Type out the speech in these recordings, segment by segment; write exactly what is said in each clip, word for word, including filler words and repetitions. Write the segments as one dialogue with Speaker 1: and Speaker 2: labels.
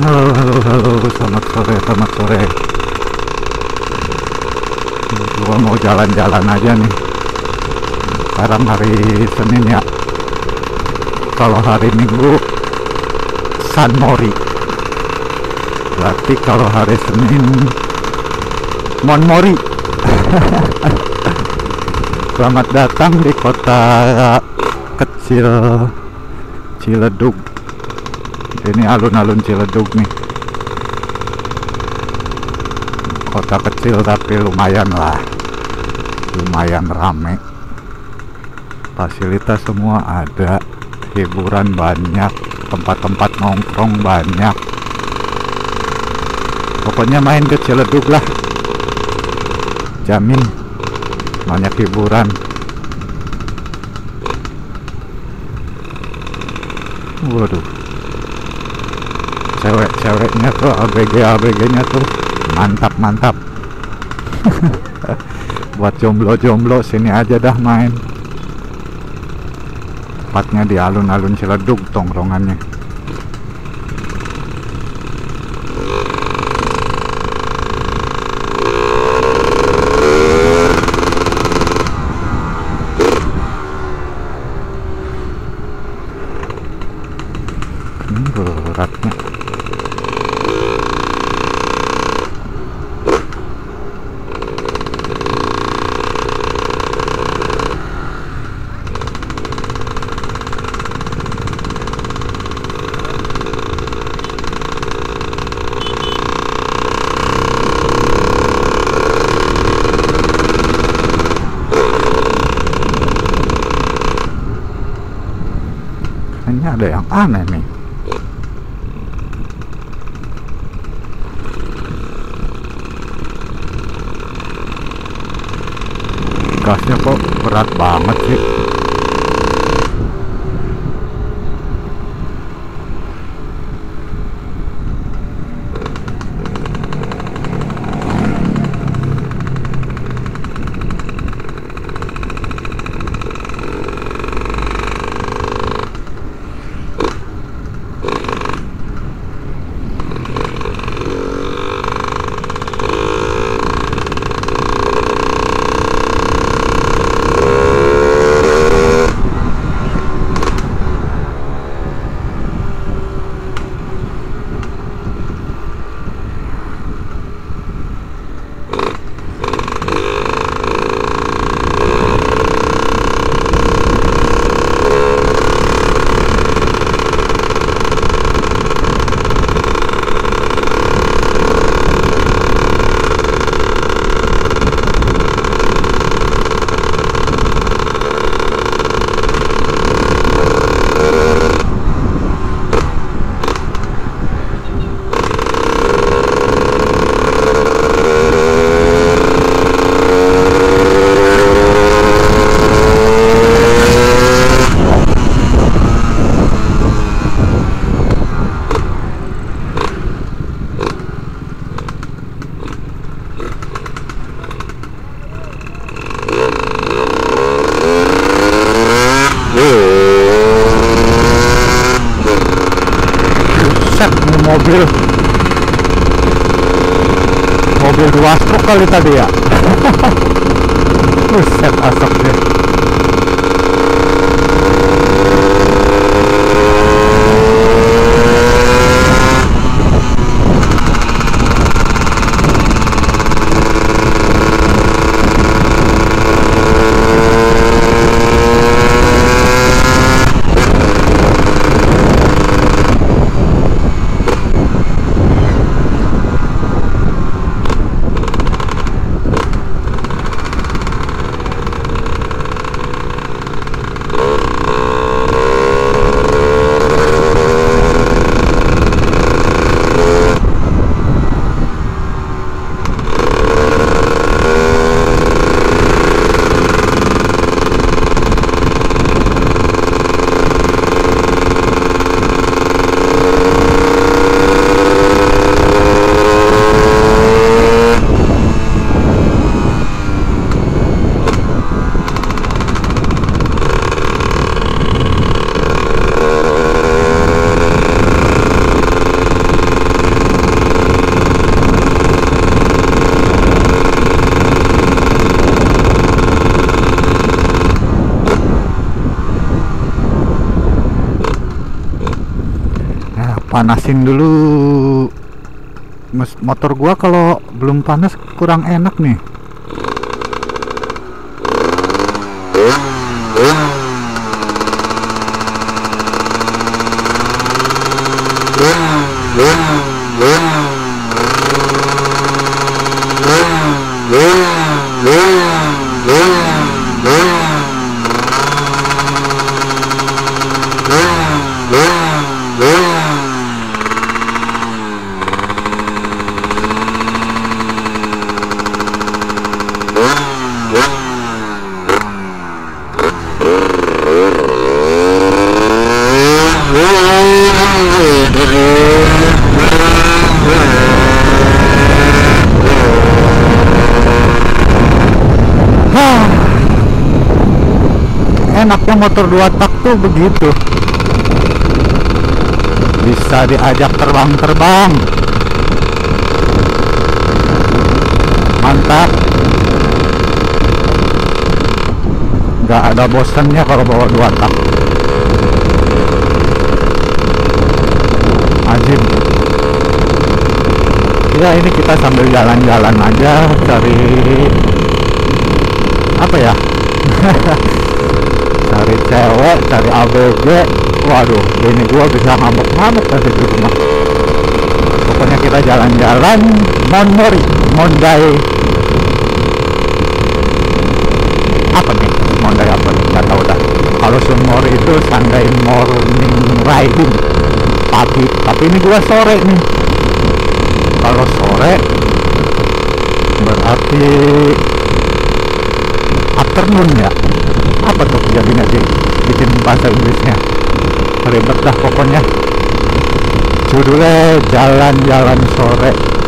Speaker 1: Halo, halo, halo, selamat sore, selamat sore. Gua mau jalan-jalan aja nih. Sekarang hari Senin ya. Kalau hari Minggu San Mori. Berarti kalau hari Senin Mon Mori. Selamat datang di kota kecil Ciledug. Ini alun-alun Ciledug nih. Kota kecil tapi lumayan lah, lumayan rame. Fasilitas semua ada, hiburan banyak, tempat-tempat nongkrong banyak. Pokoknya main ke Ciledug lah, jamin banyak hiburan. Waduh, cewek-ceweknya tuh, A B G A B G nya tuh mantap-mantap. Buat jomblo-jomblo sini aja dah main. Tepatnya di alun-alun Ciledug tongkrongannya. Ini beratnya. Kayaknya ada yang aneh nih. Gasnya kok berat banget sih. Mobil mobil dua struk kali tadi ya. Buset asapnya. panasin dulu. Mes- motor gua kalau belum panas kurang enak nih. Enaknya motor dua tak tuh begitu, bisa diajak terbang-terbang, mantap. Nggak ada bosannya kalau bawa dua tak, ajib. Ya ini kita sambil jalan-jalan aja cari apa ya cari cewek, cari A B G. Waduh, ini gua bisa ngambek-ngambek dari di rumah. Pokoknya kita jalan-jalan Monmori, Mondai apa nih, Mondai apa nih, nggak tahu dah. Kalau Sunmori itu Sunday morning riding, pagi, tapi ini gua sore nih. Kalau sore berarti afternoon ya, apa tuh jadinya sih bikin bahasa Inggrisnya, ribet dah pokoknya. Judulnya jalan-jalan sore.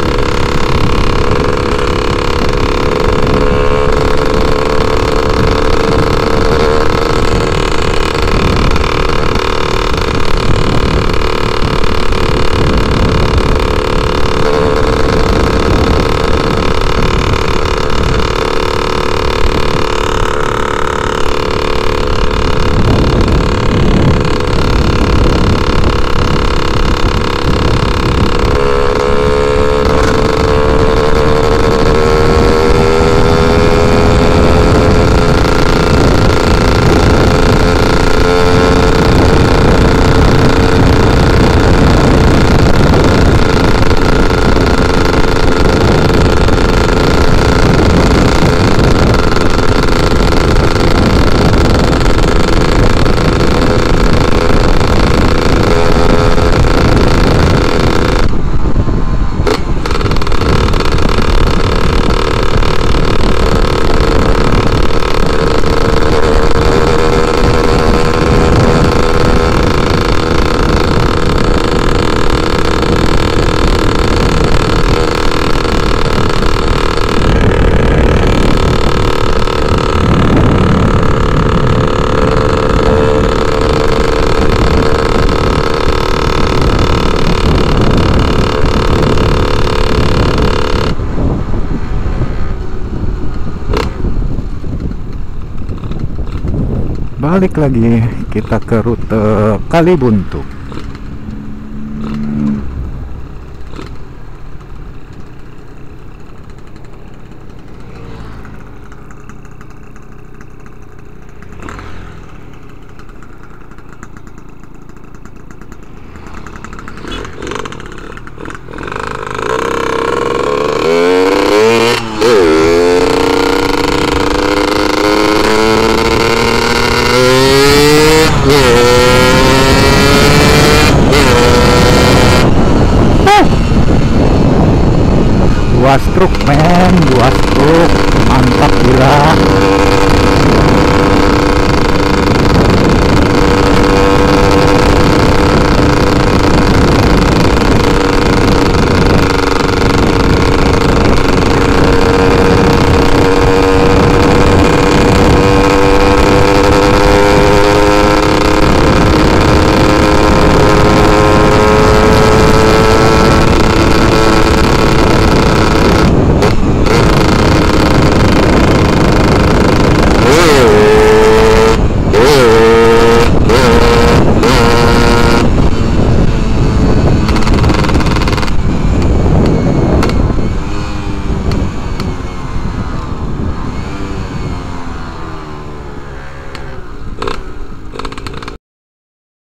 Speaker 1: Balik lagi kita ke rute Kalibuntu. Dua struk men.